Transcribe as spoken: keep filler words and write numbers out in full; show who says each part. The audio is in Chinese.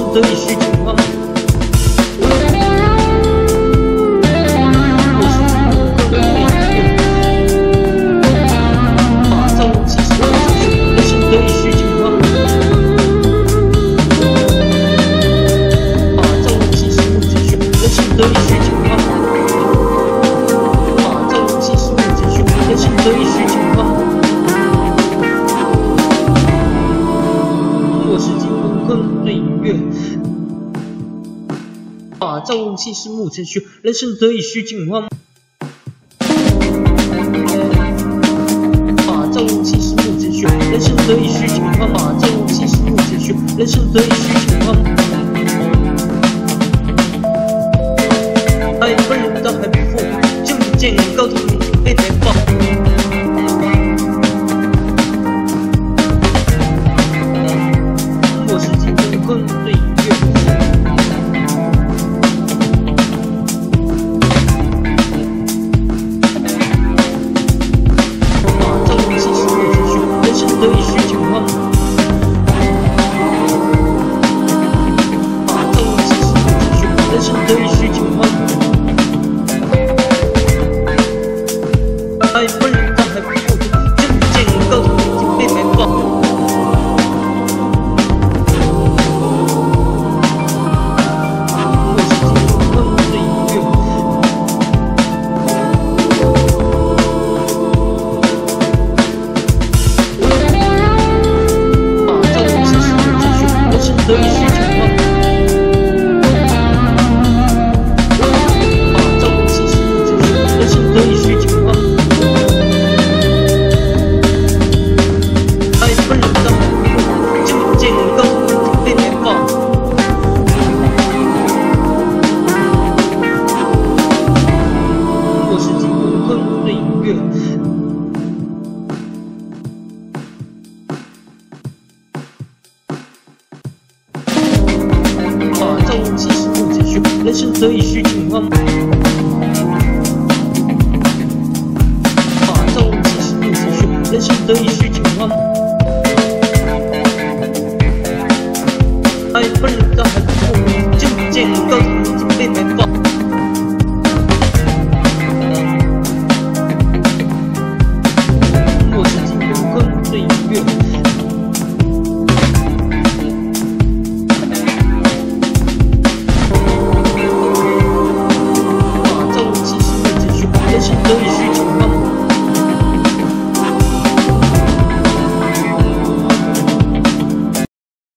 Speaker 1: 得意须尽欢。我是金木坤的音乐，打造气势木之学，人生得意须尽欢。打造气势木之学，人生得意须尽欢。打造气势木之学，人生得意须尽欢。我是金木坤的音乐。打造气势木之学，人生得意须尽欢。打造气势木之学，人生得意须尽欢。打造气势木之学，人生得意须尽欢。爱本人的还不服，就见高头被抬爆。我是金木坤的音乐。得意须尽欢，打造气势木之学，人生得意须尽欢。爱本人但还不够，就见高头已经被抬爆。我是金木坤的音乐。得意须尽欢，打造气势木之学，人生得意须尽欢。爱本人的就见高头已经被抬爆。我是金木坤的音乐。气势木之学，人生得意须尽欢。打造气势木之学，人生得意须